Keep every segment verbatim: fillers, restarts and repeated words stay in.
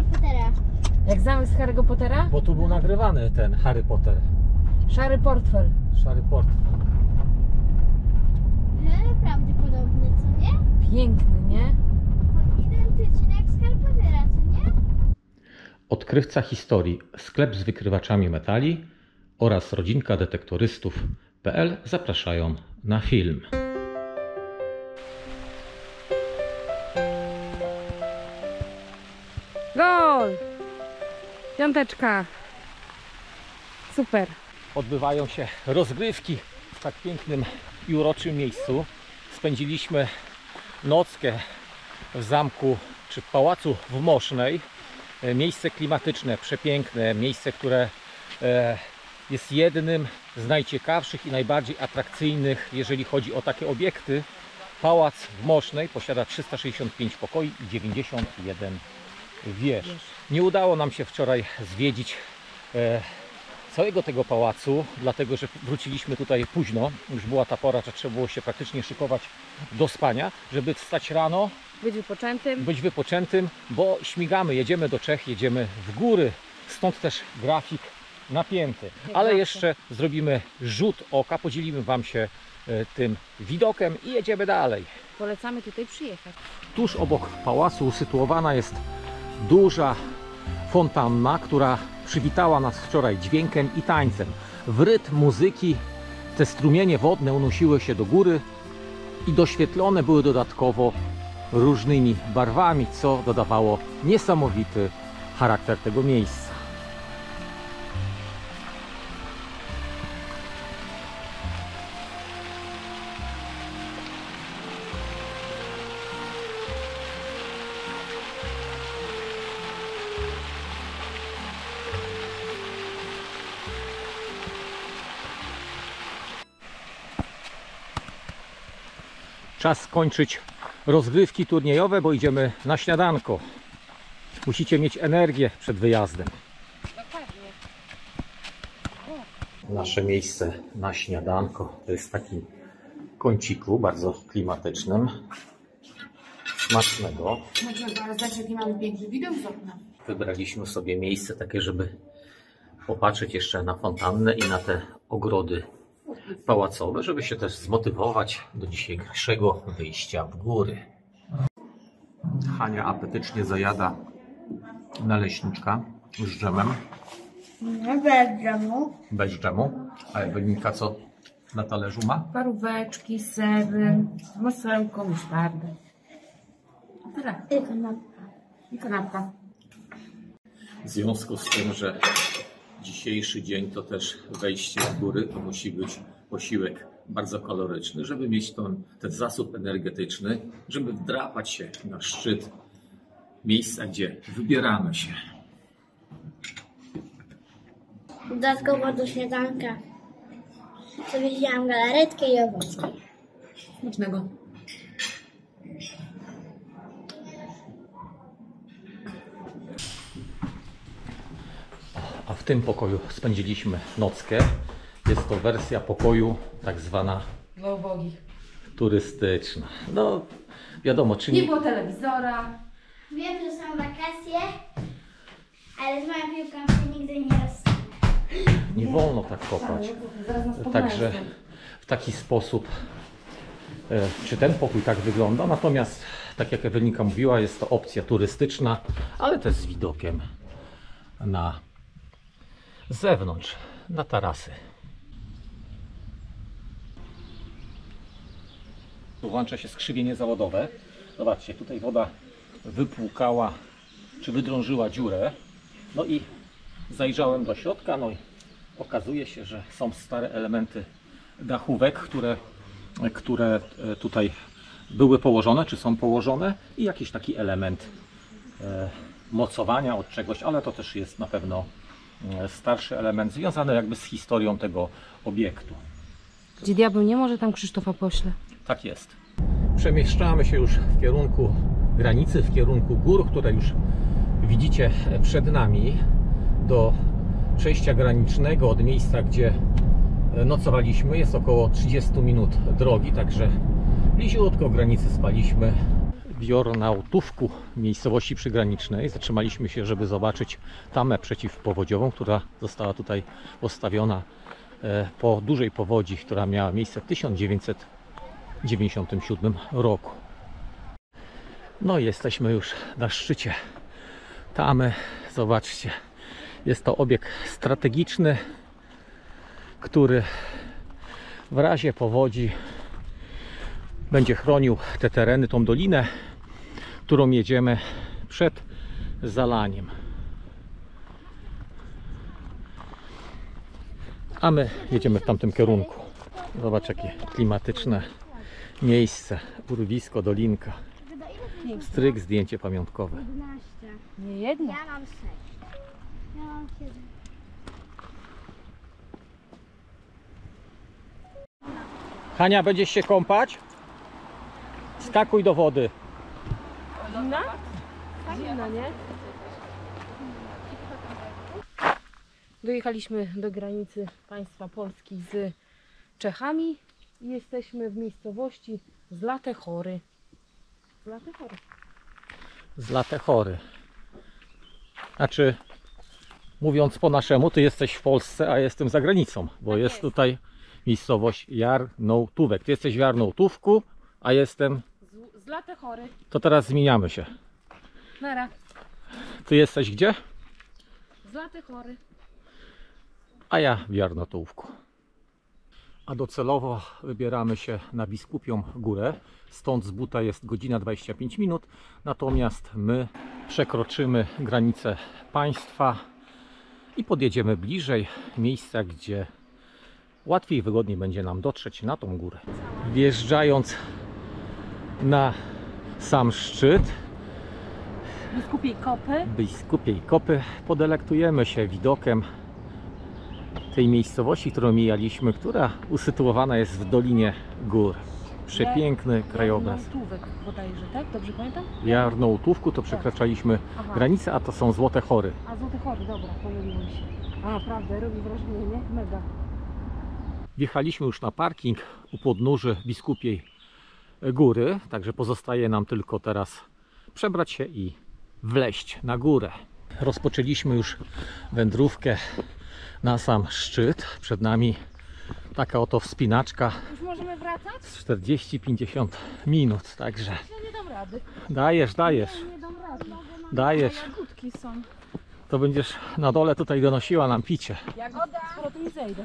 Pottera. Jak zamek z Harry'ego Pottera? Bo tu był nagrywany ten Harry Potter. Szary portfel. Szary portfel. Ale prawdopodobnie, co nie? Piękny, nie? Identyczny jak z Harry Pottera, co nie? Odkrywca historii, sklep z wykrywaczami metali oraz rodzinka detektorystów kropka p l zapraszają na film. Gol! Piąteczka. Super. Odbywają się rozgrywki w tak pięknym i uroczym miejscu. Spędziliśmy nockę w zamku czy pałacu w Mosznej. Miejsce klimatyczne, przepiękne, miejsce, które jest jednym z najciekawszych i najbardziej atrakcyjnych, jeżeli chodzi o takie obiekty. Pałac w Mosznej posiada trzysta sześćdziesiąt pięć pokoi i dziewięćdziesiąt jeden wież. Nie udało nam się wczoraj zwiedzić e, całego tego pałacu, dlatego że wróciliśmy tutaj późno. Już była ta pora, że trzeba było się praktycznie szykować do spania, żeby wstać rano, Być wypoczętym. być wypoczętym, bo śmigamy, jedziemy do Czech, jedziemy w góry, stąd też grafik napięty. Ale jeszcze zrobimy rzut oka, podzielimy Wam się e, tym widokiem i jedziemy dalej. Polecamy tutaj przyjechać. Tuż obok pałacu usytuowana jest duża fontanna, która przywitała nas wczoraj dźwiękiem i tańcem. W rytm muzyki te strumienie wodne unosiły się do góry i doświetlone były dodatkowo różnymi barwami, co dodawało niesamowity charakter tego miejsca. Czas skończyć rozgrywki turniejowe, bo idziemy na śniadanko. Musicie mieć energię przed wyjazdem. Dokładnie. Nasze miejsce na śniadanko to jest w takim kąciku, bardzo klimatycznym. Smacznego. Można zobaczyć, jaki mamy piękny widok z okna. Wybraliśmy sobie miejsce takie, żeby popatrzeć jeszcze na fontannę i na te ogrody pałacowe, żeby się też zmotywować do dzisiejszego wyjścia w góry. Hania apetycznie zajada naleśniczka z dżemem. Nie, bez dżemu. Bez dżemu. A Ewelinka co na talerzu ma? Paróweczki, sery, masełko, musztardę. Tyle. I kanapka. I kanapka. W związku z tym, że dzisiejszy dzień to też wejście w góry, to musi być posiłek bardzo kaloryczny, żeby mieć ten, ten zasób energetyczny, żeby wdrapać się na szczyt miejsca, gdzie wybieramy się. Dodatkowo do śniadanka sobie wzięłam galaretkę i owocki. Smacznego. A w tym pokoju spędziliśmy nockę. Jest to wersja pokoju tak zwana Dla ubogich. turystyczna. No wiadomo, czy Nie nie... było telewizora. Wiem, że są wakacje, ale z moją piłką się nigdy nie rozstanę. Nie wolno tak kopać. Zaraz nas Także pognają. w taki sposób e, czy ten pokój tak wygląda. Natomiast tak jak Ewelinka mówiła, jest to opcja turystyczna, ale też z widokiem na zewnątrz, na tarasy. Tu włącza się skrzywienie zawodowe. Zobaczcie, tutaj woda wypłukała czy wydrążyła dziurę. No i zajrzałem do środka, no i okazuje się, że są stare elementy dachówek, które, które tutaj były położone, czy są położone i jakiś taki element e, mocowania od czegoś, ale to też jest na pewno starszy element związany jakby z historią tego obiektu. Gdzie diabeł nie może, tam Krzysztofa pośle. Tak jest. Przemieszczamy się już w kierunku granicy, w kierunku gór, które już widzicie przed nami, do przejścia granicznego od miejsca, gdzie nocowaliśmy. Jest około trzydzieści minut drogi, także bliziutko granicy spaliśmy. w Jornautówku, miejscowości przygranicznej. Zatrzymaliśmy się, żeby zobaczyć tamę przeciwpowodziową, która została tutaj postawiona po dużej powodzi, która miała miejsce w tysiąc dziewięćset dziewięćdziesiątym siódmym roku. No i jesteśmy już na szczycie tamy. Zobaczcie, jest to obiekt strategiczny, który w razie powodzi będzie chronił te tereny, tą dolinę, którą jedziemy przed zalaniem. A my jedziemy w tamtym kierunku. Zobacz, jakie klimatyczne miejsce, urwisko, dolinka. Stryk, zdjęcie pamiątkowe. jedenaście. Nie jedno. Ja mam sześć. Ja mam siedem. Hania, będziesz się kąpać? Skakuj do wody. Zimna? Zimna, nie? Dojechaliśmy do granicy państwa Polski z Czechami i jesteśmy w miejscowości Zlate Chory. Zlate Chory. Zlate Chory. Znaczy, mówiąc po naszemu, ty jesteś w Polsce, a jestem za granicą, bo Tak jest, jest. tutaj miejscowość Jarnołtówek. Ty jesteś w Jarnołtówku, a jestem... Z- Zlate Chory. To teraz zmieniamy się. Nara. Ty jesteś gdzie? Zlate Chory. A ja w Jarnołtówku. A docelowo wybieramy się na Biskupią Górę. Stąd z buta jest godzina dwadzieścia pięć minut. Natomiast my przekroczymy granicę państwa i podjedziemy bliżej miejsca, gdzie łatwiej i wygodniej będzie nam dotrzeć na tą górę. Wjeżdżając na sam szczyt Biskupiej Kopy. Biskupiej Kopy podelektujemy się widokiem tej miejscowości, którą mijaliśmy, która usytuowana jest w Dolinie Gór. Przepiękny krajobraz. Jarnołtówek bodajże, tak? Dobrze pamiętam? W Jarnołtówku to przekraczaliśmy Aha. granicę, a to są Złote Chory. A Złote Chory, dobra, pomyliłem się. A, prawda, robi wrażenie, nie? Mega. Wjechaliśmy już na parking u podnóży Biskupiej Góry, także pozostaje nam tylko teraz przebrać się i wleźć na górę. Rozpoczęliśmy już wędrówkę na sam szczyt. Przed nami taka oto wspinaczka, Już możemy wracać? czterdzieści pięćdziesiąt minut, także Ja nie dam rady. dajesz, dajesz, Nie dam rady. dajesz. Jagódki są. To będziesz na dole tutaj donosiła nam picie. Jagoda. Skoro tu nie zejdę.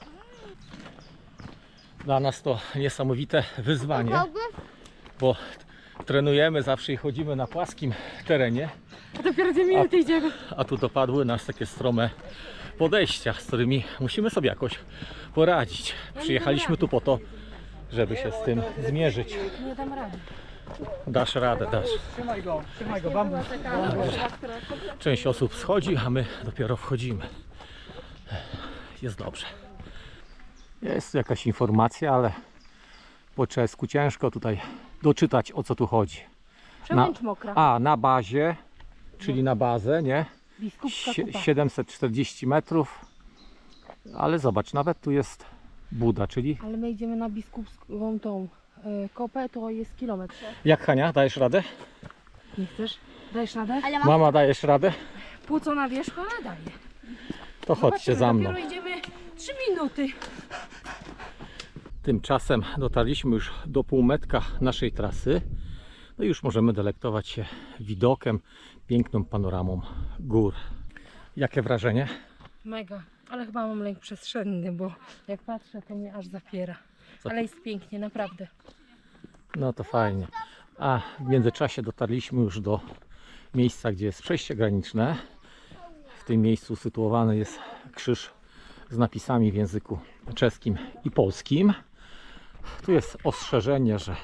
Dla nas to niesamowite wyzwanie, bo trenujemy zawsze i chodzimy na płaskim terenie, A dopiero dwie minuty idziemy. a tu dopadły nas takie strome podejścia, z którymi musimy sobie jakoś poradzić. Przyjechaliśmy tu po to, żeby się z tym zmierzyć. Nie dam rady. Dasz radę, dasz. Trzymaj go, trzymaj go, bambus. Część osób schodzi, a my dopiero wchodzimy. Jest dobrze. Jest tu jakaś informacja, ale po czesku ciężko tutaj doczytać, o co tu chodzi. Przełęcz mokra. A, na bazie, czyli na bazę, nie? Biskupska Sie- kupa. siedemset czterdzieści metrów. Ale zobacz, nawet tu jest Buda, czyli... Ale my idziemy na biskupską tą y, kopę, to jest kilometr. Jak, Hania, dajesz radę? Nie chcesz? Dajesz radę? Ale mam Mama, dajesz radę? Płuco na wierzchu, ale daję. To chodźcie za mną. Dopiero idziemy trzy minuty. Tymczasem dotarliśmy już do półmetka naszej trasy. No i już możemy delektować się widokiem, piękną panoramą gór. Jakie wrażenie? Mega. Ale chyba mam lęk przestrzenny, bo jak patrzę, to mnie aż zapiera. Co? Ale jest pięknie, naprawdę. No to fajnie. A w międzyczasie dotarliśmy już do miejsca, gdzie jest przejście graniczne. W tym miejscu usytuowany jest krzyż z napisami w języku czeskim i polskim. Tu jest ostrzeżenie, że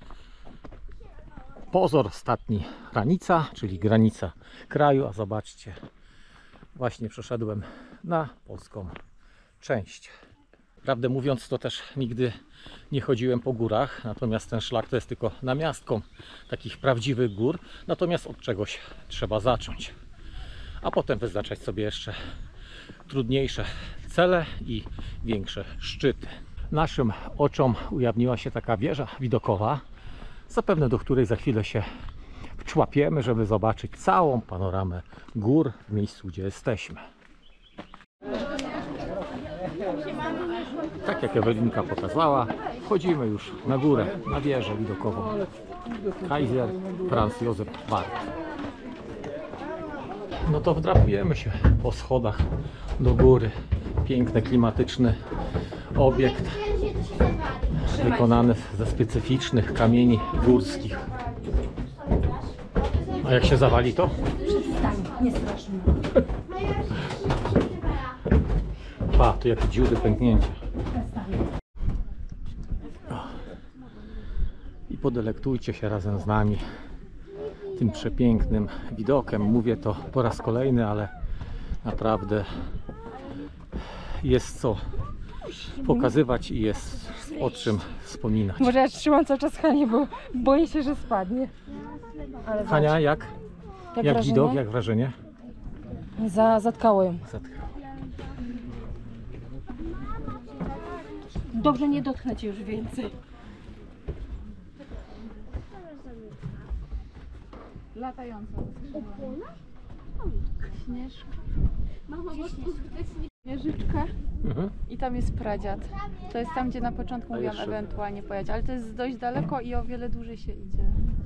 pozor ostatni granica, czyli granica kraju, a zobaczcie, właśnie przeszedłem na polską część. Prawdę mówiąc, to też nigdy nie chodziłem po górach, natomiast ten szlak to jest tylko namiastką takich prawdziwych gór, natomiast od czegoś trzeba zacząć, a potem wyznaczać sobie jeszcze trudniejsze cele i większe szczyty. Naszym oczom ujawniła się taka wieża widokowa, zapewne do której za chwilę się wczłapiemy, żeby zobaczyć całą panoramę gór w miejscu, gdzie jesteśmy. Tak jak Ewelinka pokazała, wchodzimy już na górę, na wieżę widokową Kaiser Franz Josef Wart. No to wdrapujemy się po schodach do góry. Piękny, klimatyczny obiekt wykonany ze specyficznych kamieni górskich. A jak się zawali, to? Nie strasznie. Pa, tu jakie dziury, pęknięcia. I podelektujcie się razem z nami tym przepięknym widokiem. Mówię to po raz kolejny, ale naprawdę jest co pokazywać i jest o czym wspominać. Może ja trzymam cały czas Hanię, bo boję się, że spadnie. Ale Hania, jak? jak Jak wrażenie? widok, jak wrażenie? Za, zatkało ją. Zatkało. Dobrze, nie dotknę cię już więcej. Latająca. Śnieżka. Mama, Śnieżyczka. Mhm. I tam jest pradziad. To jest tam, gdzie na początku A mówiłam jeszcze- ewentualnie pojechać, ale to jest dość daleko i o wiele dłużej się idzie.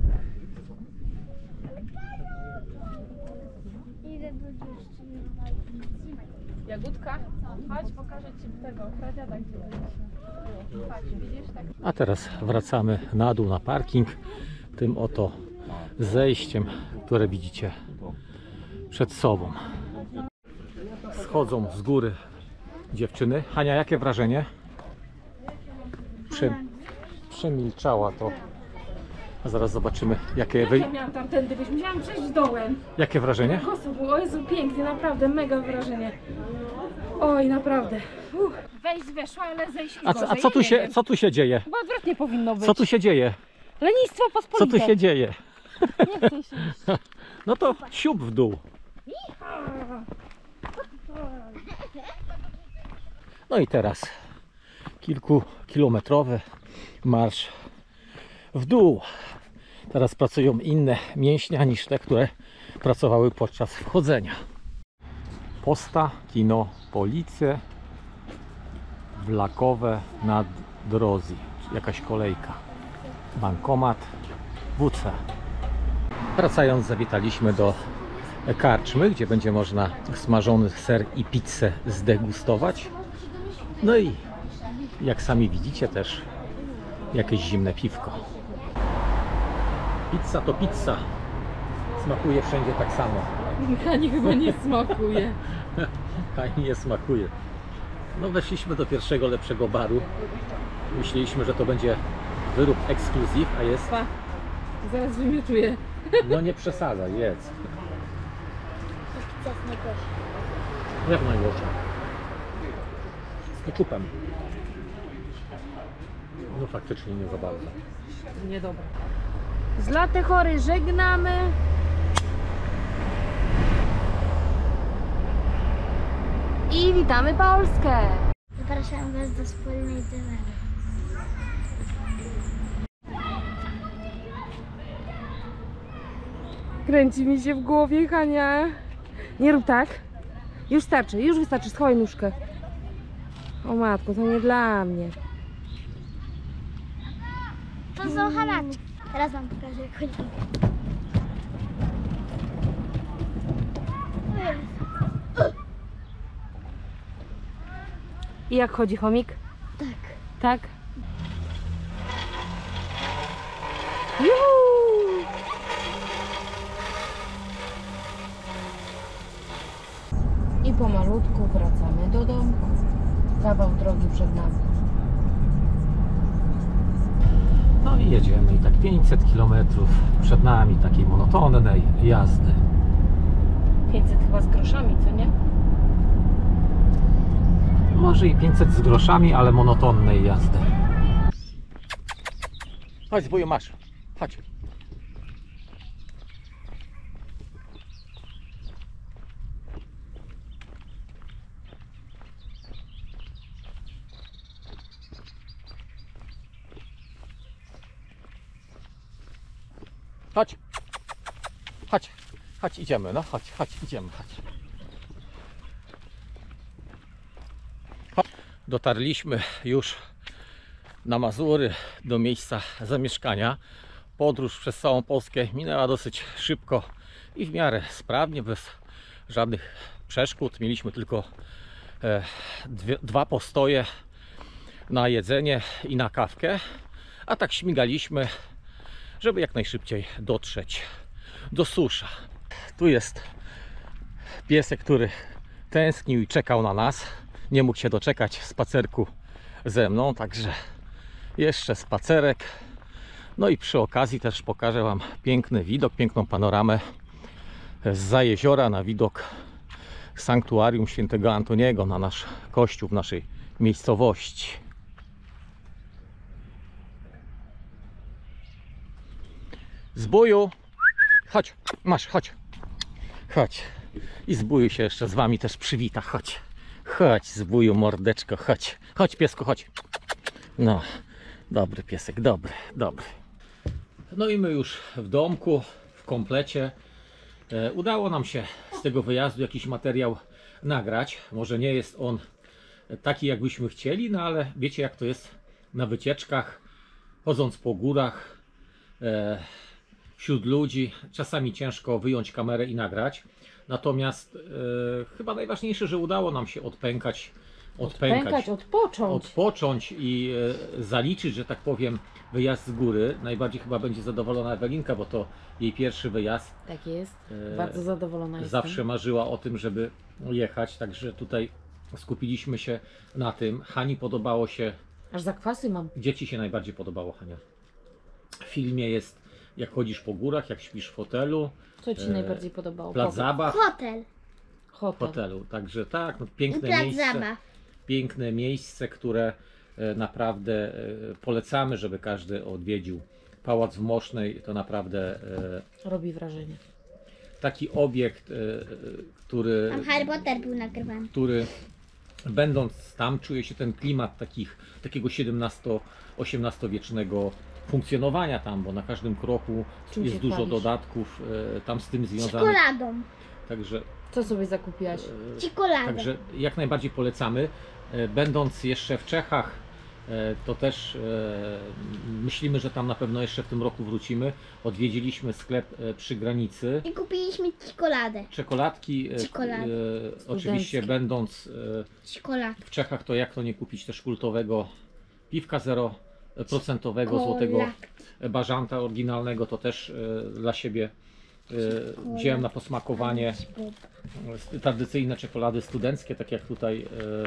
Jagódka, chodź, pokażę ci tego pradziada, gdzie byliśmy. Patrz, widzisz? Tak. A teraz wracamy na dół na parking tym oto zejściem, które widzicie przed sobą. Schodzą z góry dziewczyny. Hania, jakie wrażenie? Prze... Przemilczała to. A zaraz zobaczymy, jakie, wy... Ja miałam tamtędy wyjść, musiałam przejść dołem. jakie wrażenie? Kosu było, o Jezu, pięknie, naprawdę, mega wrażenie. Oj, naprawdę. Uff. Wejść weszła, ale zejść A, co- a gorzej, co, ja tu nie się, wiem. co tu się dzieje? Chyba odwrotnie powinno być. Co tu się dzieje? Lenistwo Co pospolite. tu się dzieje? Nie chcę się iść. No to siup w dół. No i teraz kilkukilometrowy marsz w dół. Teraz pracują inne mięśnie niż te, które pracowały podczas wchodzenia. Posta, kino, Police, Wlakowe nad Drozji. Jakaś kolejka. Bankomat, W C. Wracając, zawitaliśmy do karczmy, gdzie będzie można smażony ser i pizzę zdegustować. No i jak sami widzicie, też jakieś zimne piwko. Pizza to pizza. Smakuje wszędzie tak samo. Hani chyba nie smakuje. Ani nie smakuje. No weszliśmy do pierwszego lepszego baru. Myśleliśmy, że to będzie wyrób ekskluzyw, a jest... Pa, zaraz wymiotuję. No nie przesadzaj, jedz. Jak najgorsza. Z keczupem. No faktycznie nie za bardzo. Niedobre. Z Latte Chory żegnamy. I witamy Polskę. Zapraszam Was do wspólnej dymy. Kręci mi się w głowie, Hania. Nie rób tak. Już starczy, już wystarczy, schowaj nóżkę. O matko, to nie dla mnie. To są hamaczki. Teraz Wam pokażę, jak chodzi. I jak chodzi chomik? Tak. Tak? Juhu! I pomalutku wracamy do domku. Kawał drogi przed nami. No i jedziemy. I tak pięćset kilometrów przed nami takiej monotonnej jazdy. pięćset chyba z groszami, co nie? Może i pięćset z groszami, ale monotonnej jazdy. Chodź, wuju, masz. Chodź. Chodź. Chodź. Chodź, idziemy, no chodź, chodź, idziemy, chodź. Chodź. Dotarliśmy już na Mazury, do miejsca zamieszkania. Podróż przez całą Polskę minęła dosyć szybko i w miarę sprawnie, bez żadnych przeszkód. Mieliśmy tylko e, dwie, dwa postoje na jedzenie i na kawkę, a tak śmigaliśmy, żeby jak najszybciej dotrzeć do Susza. Tu jest piesek, który tęsknił i czekał na nas. Nie mógł się doczekać spacerku ze mną, także jeszcze spacerek. No i przy okazji też pokażę Wam piękny widok, piękną panoramę zza jeziora na widok sanktuarium świętego Antoniego, na nasz kościół w naszej miejscowości. Zbóju, chodź, masz, chodź, chodź. I Zbóju się jeszcze z Wami też przywita, chodź. Chodź, Zbóju, mordeczko, chodź. Chodź, piesku, chodź. No, dobry piesek, dobry, dobry. No i my już w domku, w komplecie. E, udało nam się z tego wyjazdu jakiś materiał nagrać. Może nie jest on taki, jakbyśmy chcieli, no ale wiecie, jak to jest na wycieczkach, chodząc po górach, e, wśród ludzi. Czasami ciężko wyjąć kamerę i nagrać. Natomiast e, chyba najważniejsze, że udało nam się odpękać, odpękać, Pękać, odpocząć. odpocząć i e, zaliczyć, że tak powiem, wyjazd z góry. Najbardziej chyba będzie zadowolona Ewelinka, bo to jej pierwszy wyjazd. Tak jest. E, Bardzo zadowolona jestem. Zawsze marzyła o tym, żeby jechać, także tutaj skupiliśmy się na tym. Hani podobało się, Aż zakwasy mam. gdzie Ci się najbardziej podobało, Hania? W filmie jest, jak chodzisz po górach, jak śpisz w hotelu, Co Ci E, najbardziej podobało? plac Powiedz. zabaw, Hotel Hotel. hotelu. Także tak, no, i piękne plac miejsce. zabaw. Piękne miejsce, które e, naprawdę e, polecamy, żeby każdy odwiedził. Pałac w Mosznej to naprawdę e, Robi wrażenie. taki obiekt, e, e, który, Tam Harry Potter był nagrywany. który będąc tam czuje się ten klimat takich, takiego siedemnasto-osiemnastowiecznego funkcjonowania tam, bo na każdym kroku Czym jest się dużo chwalisz? dodatków e, tam z tym związanych. Czekoladą. Także Co sobie zakupiłaś? e, Czekoladę. Także jak najbardziej polecamy. E, Będąc jeszcze w Czechach, e, to też e, myślimy, że tam na pewno jeszcze w tym roku wrócimy. Odwiedziliśmy sklep e, przy granicy. I kupiliśmy czekoladę. Czekoladki, e, Czekolady. e, oczywiście będąc e, Czekoladę. w Czechach, to jak to nie kupić też kultowego piwka zero procent Kola. złotego bażanta oryginalnego, to też e, dla siebie e, wziąłem na posmakowanie e, tradycyjne czekolady studenckie, tak jak tutaj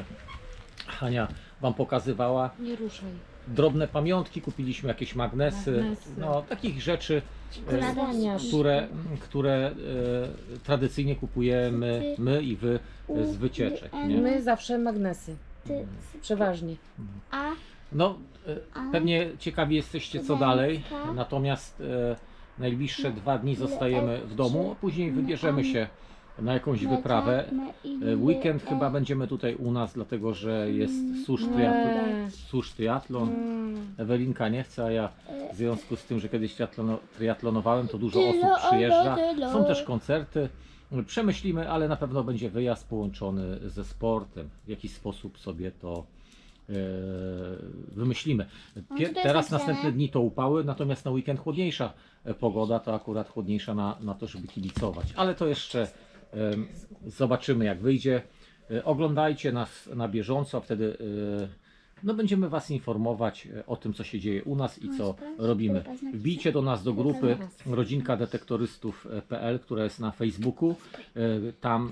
e, Hania Wam pokazywała. Nie ruszaj. Drobne pamiątki, kupiliśmy jakieś magnesy, Magnesy. no takich rzeczy, Czekolada. Zwalniasz. które, które e, tradycyjnie kupujemy my i Wy z wycieczek. Nie? My zawsze magnesy. Ty, Przeważnie. a No, e, pewnie ciekawi jesteście co dalej, Studencka. natomiast e, najbliższe dwa dni zostajemy w domu, a później wybierzemy się na jakąś wyprawę. E, Weekend chyba będziemy tutaj u nas, dlatego że jest susz triatlon. Nie. Susz triatlon. Mm. Ewelinka nie chce, a ja w związku z tym, że kiedyś triatlono, triatlonowałem, to dużo osób przyjeżdża. Są też koncerty. Przemyślimy, ale na pewno będzie wyjazd połączony ze sportem. W jakiś sposób sobie to e, wymyślimy. Pie, tutaj teraz jest napisane. następne dni to upały, natomiast na weekend chłodniejsza e, pogoda, to akurat chłodniejsza na, na to, żeby kibicować. Ale to jeszcze e, zobaczymy, jak wyjdzie. E, oglądajcie nas na bieżąco, a wtedy e, no, będziemy Was informować o tym, co się dzieje u nas i co robimy. Wbijcie do nas do grupy rodzinka detektorystów kropka p l, która jest na Facebooku. E, Tam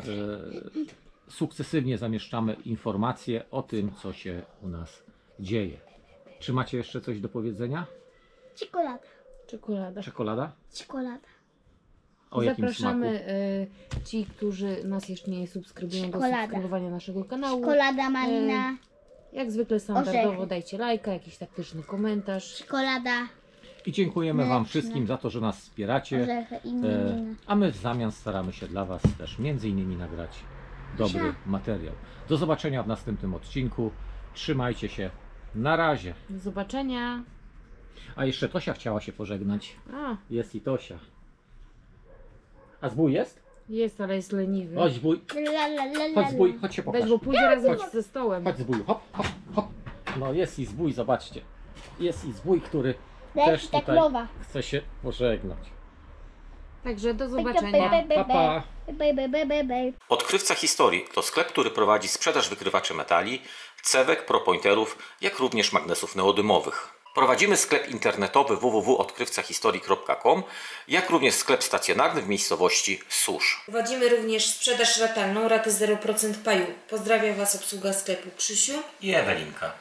e, sukcesywnie zamieszczamy informacje o tym, co się u nas dzieje. Czy macie jeszcze coś do powiedzenia? Czekolada. Czekolada. Czekolada? Czekolada. O jakim Zapraszamy smaku? y, ci, którzy nas jeszcze nie subskrybują, do Czekolada. subskrybowania naszego kanału. Czekolada malina. Jak zwykle standardowo Orzechy. dajcie lajka, jakiś taktyczny komentarz. Czekolada. I dziękujemy Wam Mleczne. wszystkim za to, że nas wspieracie. Orzechy i E, malina. a my w zamian staramy się dla Was też między innymi nagrać dobry Sia. materiał. Do zobaczenia w następnym odcinku. Trzymajcie się. Na razie. Do zobaczenia. A jeszcze Tosia chciała się pożegnać. A, Jest i Tosia. A zbój jest? jest, ale jest leniwy. Chodź zbój, La, la, la, la, chodź zbój, la. chodź się Weź, pokaż. bo pójdzie razem Chodź. ze stołem. Chodź zbój, hop, hop, hop. No jest i zbój, zobaczcie. Jest i zbój, który Leci też tak tutaj mowa. chce się pożegnać. Także do Be, zobaczenia. be, be, Pa, pa. be, be, be, be, be. Odkrywca Historii to sklep, który prowadzi sprzedaż wykrywaczy metali, cewek, propointerów, jak również magnesów neodymowych. Prowadzimy sklep internetowy w w w kropka odkrywca historii kropka com, jak również sklep stacjonarny w miejscowości Susz. Prowadzimy również sprzedaż ratalną, raty zero procent paju. Pozdrawiam Was obsługa sklepu Krzysiu I Ewelinka.